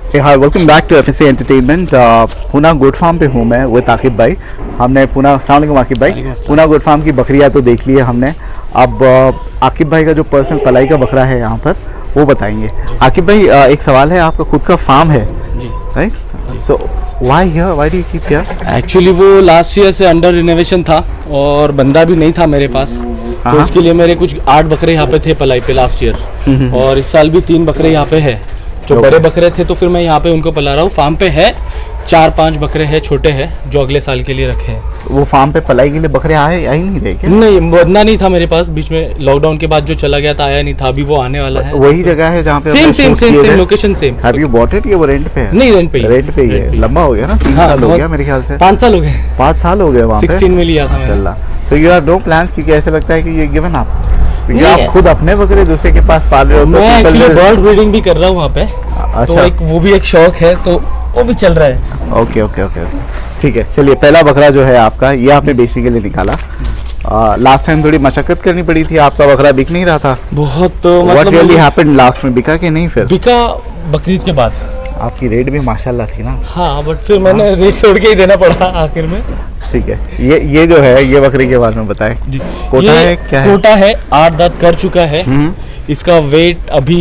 Hi, welcome back to FSA entertainment. Poona good farm पे हूँ मैं विद आकिब भाई। हमने पूना, अस्सलाम वालेकुम आकिब भाई, पूना गुड फार्म की बकरियाँ तो देख ली है हमने। अब आकिब भाई का जो पर्सनल पलाई का बकरा है यहाँ पर वो बताएंगे। आकिब भाई, एक सवाल है, आपका खुद का फार्म है right? So why here, why do you keep here? Actually वो लास्ट ईयर से अंडर रिनोवेशन था और बंदा भी नहीं था मेरे पास, तो उसके लिए मेरे कुछ 8 बकरे यहाँ पे थे पलाई पे लास्ट ईयर, और इस साल भी 3 बकरे यहाँ पे है जो बड़े बकरे थे, तो फिर मैं यहाँ पे उनको पला रहा हूँ। फार्म पे है 4-5 बकरे हैं छोटे हैं जो अगले साल के लिए रखे हैं। वो फार्म पे पलाई के लिए बकरे आए नहीं रहे क्या? नहीं, बंदा नहीं था मेरे पास, बीच में लॉकडाउन के बाद जो चला गया था आया नहीं था, अभी वो आने वाला है। वही जगह है जहाँ पे same location same. Have you bought it या वो रेंट पे है? नहीं, रेंट पे ही है। लंबा हो गया ना, 3 साल हो गया मेरे ख्याल से। 5 साल हो गए। 5 साल हो गए वहाँ पे। 16 में लिया था मैंने। So you have no plans, क्योंकि ऐसे लगता है कि ये गिवन अप, क्योंकि आप खुद अपने बकरे दूसरे के पास पाल रहे हो। मैं एक्चुअली बर्ड ब्रीडिंग भी कर रहा हूँ वहाँ पे। अच्छा। तो एक वो भी एक शौक है, तो वो भी चल रहा है। ओके, ठीक है। चलिए, पहला बकरा जो है आपका, ये आपने बेसिकली निकाला। लास्ट टाइम थोड़ी मशक्कत करनी पड़ी थी, आपका बकरा बिक नहीं रहा था बहुत। व्हाट रियली हैपेंड लास्ट में? बिका कि नहीं? फिर बिका बकरीद के बाद। आपकी रेट भी माशाल्लाह थी ना। हाँ, बट फिर मैंने रेट छोड़ के ही देना पड़ा आखिर में। ठीक है। ये जो है, ये बकरी के बारे में बताएं। कोटा है क्या है? कोटा है, 8 दांत कर चुका है। इसका वेट अभी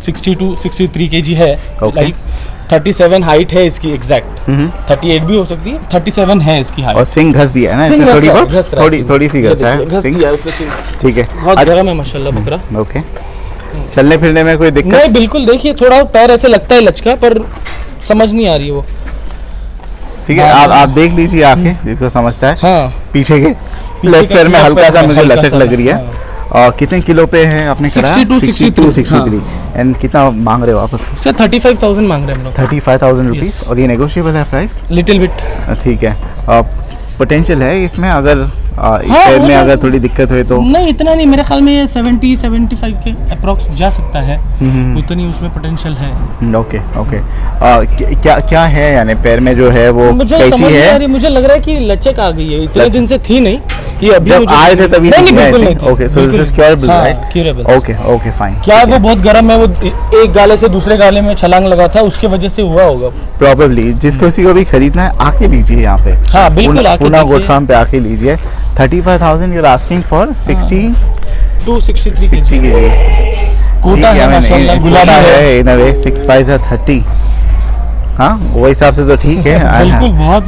62-63 kg है। लाइक 37 हाइट है इसकी एग्जैक्ट। 38 भी हो सकती है, 37 है इसकी हाइट। और सिंग घस दिया है ना इससे? थोड़ी सी घस है। ठीक है, बहुत गरम है माशाल्लाह बकरा। ओके, चलने फिरने में कोई दिक्कत नहीं? बिल्कुल, देखिए थोड़ा पैर ऐसे लगता है लचका, पर समझ नहीं आ रही है वो। ठीक है, आप देख लीजिए आके, जिसको समझता है। हाँ, पीछे के लेफ्ट पैर में हल्का सा मुझे लचक लग रही है। और कितने किलो पे है आपने? 62-63। एंड कितना मांग रहे हो आप उसका? सर 35,000 मांग रहे हैं हम लोग। 35,000 रुपीज। और ये नेगोशिएबल है प्राइस? Little bit. ठीक है। पोटेंशियल है इसमें, अगर पैर में अगर थोड़ी दिक्कत हुई तो? नहीं, इतना नहीं, मेरे ख्याल में ये 70-75 के अप्रॉक्स जा सकता है, उतनी उसमें पोटेंशियल है। ओके। क्या है यानी पैर में जो है वो कैसी है? मुझे लग रहा है कि लचक आ गई है, इतने दिन से थी नहीं, ये अभी जब आए थे तभी नहीं, बिल्कुल नहीं। Okay, so this is curable, right? Curable. Okay, fine. क्या है वो बहुत गर्म है, वो एक गाले से दूसरे गाले में छलांग लगा था, उसके वजह से हुआ होगा प्रोबेबली। जिसको किसी को भी खरीदना है आके लीजिए यहाँ पे। हाँ बिल्कुल, पूना गुड फार्म पे आके लीजिए। 35,000 you're asking for 62-63 kg। Kota है माशाल्लाह, गुलाबी है। इन अ वे 6/5 है 30। हाँ, वो हिसाब से तो ठीक है। बिल्कुल, बहुत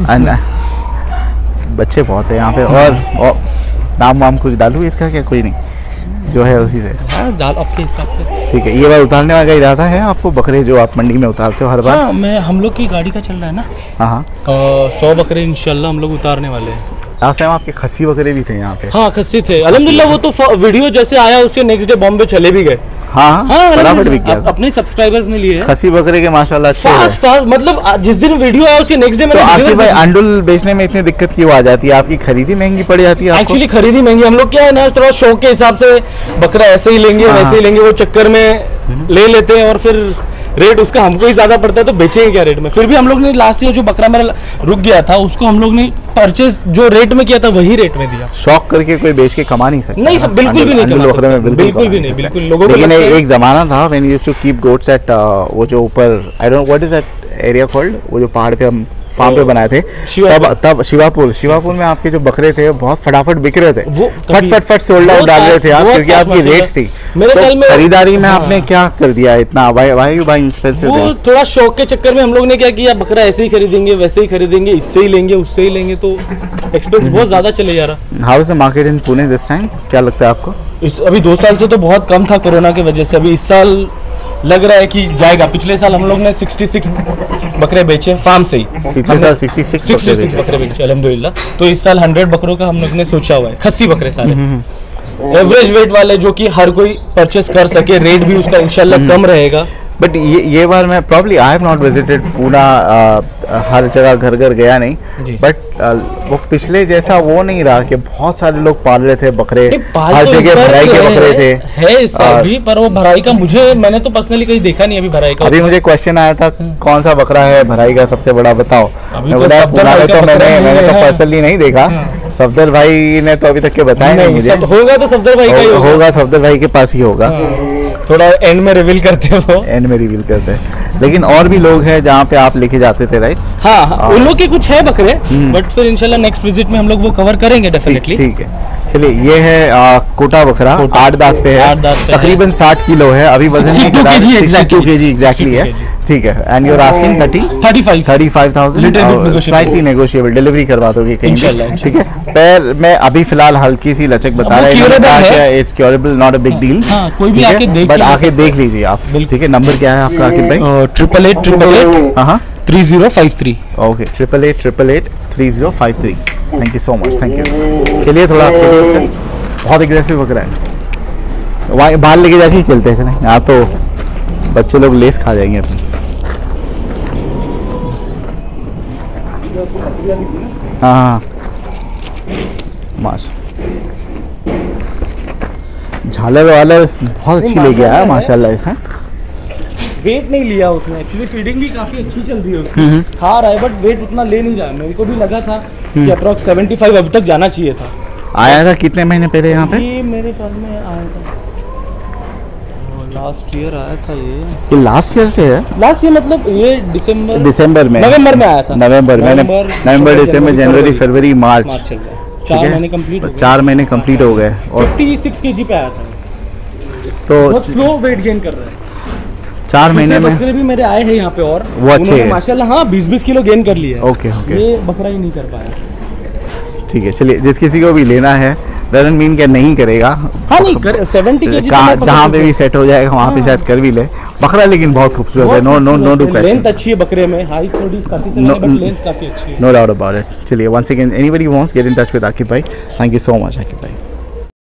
बच्चे बहुत है यहाँ पे। और नाम वाम कुछ डालूँ इसका क्या? कोई नहीं, जो है उसी से। हाँ, डाल आपके हिसाब से। ठीक है। ये बार उतारने का इरादा है आपको? बकरे जो आप मंडी में उतारते हो हर बार? हाँ, हम लोग की गाड़ी का चल रहा है ना। हाँ, 100 बकरे इंशाल्लाह हम लोग उतारने वाले हैं। लास्ट टाइम आपके खस्सी बकरे भी थे यहाँ पे? हाँ, खस्सी थे अल्हम्दुलिल्लाह। वो तो वीडियो जैसे आया उसके नेक्स्ट डे बॉम्बे चले भी गए। हाँ, फटाफट भी किया। अपने सब्सक्राइबर्स ने लिए खस्सी बकरे के माशाल्लाह फास्ट, मतलब जिस दिन वीडियो आया उसके नेक्स्ट डे में। तो आकिब भाई, अंडुल बेचने में इतनी दिक्कत क्यों आ जाती है? आपकी खरीदी महंगी पड़ जाती है? एक्चुअली खरीदी महंगी, हम लोग क्या है ना, थोड़ा शौक के हिसाब से बकरा ऐसे ही लेंगे वैसे ही लेंगे, वो चक्कर में ले लेते हैं और फिर रेट उसका हमको ही ज्यादा पड़ता है, तो बेचेंगे क्या रेट में? फिर भी हम लोग ने लास्ट ईयर जो बकरा मेरा रुक गया था उसको हम लोग ने परचेज जो रेट में किया था वही रेट में दिया। शौक करके कोई बेच के कमा नहीं सकता। नहीं, बिल्कुल भी नहीं कमा सकता, बिल्कुल भी नहीं, बिल्कुल। लोगों को लेकिन एक जमाना था when we used to keep goats at वो जो ऊपर, I don't know what is that area called, वो जो पहाड़ पे हम फार्म पे बनाए थे तब शिवापुर में आपके जो बकरे थे बहुत फटाफट बिक रहे थे, वो फट सोल्ड आउट डाल रहे थे आप, क्योंकि आपकी रेट्स थी। मेरे ख्याल में खरीदारी में आपने क्या कर दिया इतना? Why you buying expensive? वो थोड़ा शौक के चक्कर में हम लोग ने क्या किया, बकरा ऐसे ही खरीदेंगे वैसे ही खरीदेंगे, इससे ही लेंगे उससे ही लेंगे, तो एक्सपेंस बहुत ज्यादा चले जा रहा। How is the market in Pune this time? क्या लगता है आपको? अभी 2 साल से तो बहुत कम था कोरोना की वजह से, अभी इस साल लग रहा है कि जाएगा। पिछले साल हम लोग ने 66 बकरे बेचे फार्म से ही। पिछले साल 66 बकरे बेचे अल्हम्दुलिल्लाह। तो इस साल 100 बकरों का हम लोग ने सोचा हुआ है, खस्सी बकरे सारे एवरेज वेट वाले, जो कि हर कोई परचेस कर सके, रेट भी उसका इंशाल्लाह कम रहेगा। बट ये बार मैं probably I have not visited Poona, हर जगह घर गया नहीं, बट वो पिछले जैसा वो नहीं रहा कि बहुत सारे लोग पाल रहे थे बकरे, हर जगह भराई के बकरे थे। है इस साल भी, पर वो भराई का मैंने तो पर्सनली कहीं देखा नहीं अभी भराई का। अभी मुझे क्वेश्चन आया था कौन सा बकरा है भराई का सबसे बड़ा, बताओ। मैं बताया पूना में, तो मैंने तो पर्सनली नहीं देखा। सफदर भाई ने तो अभी तक के बताया नहीं मुझे। होगा तो सफदर भाई का ही होगा, सफदर भाई के पास ही होगा। थोड़ा एंड में रिवील करते हैं वो। एंड में रिवील करते हैं, लेकिन और भी लोग हैं जहाँ पे आप लेके जाते थे, राइट? हाँ, उन लोग के कुछ है बकरे, बट फिर इंशाल्लाह नेक्स्ट विजिट में हम लोग वो कवर करेंगे डेफिनेटली। ठीक है, चलिए ये है कोटा बकरा, 8 दांत पे है, तकरीबन 60 किलो है, अभी वजन नहीं करा, 62 kg एग्जैक्टली है। ठीक है, and you're asking 35,000, slightly negotiable, delivery करवा दोगे कहीं भी, ठीक है? पैर में अभी फिलहाल हल्की सी लचक बता रहे हैं, it's curable, not a big deal, कोई भी आके देख, बट आके देख लीजिए आप, ठीक है? नंबर क्या है आपका आकिब भाई? 8888 हाँ 3053। Okay, 8888 3053। Thank you so much, thank you. खेलिए थोड़ा, खेलिए सर, बहुत एग्रेसिव बकरा है। वहाँ बाहर लेके जाके खेलते हैं ना, यहाँ तो बच्चे लोग लेस खा जाएंगे अपनी। हाँ माशा, झालर वालर बहुत अच्छी ले गया है माशाल्लाह। इसमें वेट नहीं लिया उसने, एक्चुअली फीडिंग भी काफी अच्छी चल रही है उसकी, खा रहा है बट वेट उतना ले नहीं रहा है। मेरे को भी लगा था कि अप्रॉक्स 75 अभी तक जाना चाहिए था। आया था कितने महीने पहले यहाँ पे? ये मेरे ख्याल में आया था लास्ट ईयर आया था। ये लास्ट ईयर से है? लास्ट ईयर मतलब ये दिसंबर में, नवंबर में आया था। नवंबर दिसंबर जनवरी फरवरी मार्च, 4 महीने कंप्लीट, 4 महीने कंप्लीट हो गए और 56 kg पे आया था। तो बहुत स्लो वेट गेन कर रहा है। 4 महीने में बकरे भी मेरे आए हैं यहाँ पे और वो अच्छे हैं माशाल्लाह। हाँ 20-20 किलो गेन कर लिया। ओके ओके, ये बकरा ही नहीं कर पाया। ठीक है, चलिए जिस किसी को भी लेना है, डजंट मीन क्या नहीं करेगा। हाँ नहीं कर, 70 kg जहाँ पे भी सेट हो जाएगा वहाँ पे शायद कर भी ले बकरा, लेकिन बहुत खूबसूरत है। नो डू क्वेश्चन, लेंथ अच्छी है बकरे में, हाइट थोड़ी काफी सही है बट लेंथ काफी अच्छी है। No doubt about it. चलिए once again anybody wants get in touch with Aqib भाई, thank you so much Aqib भाई।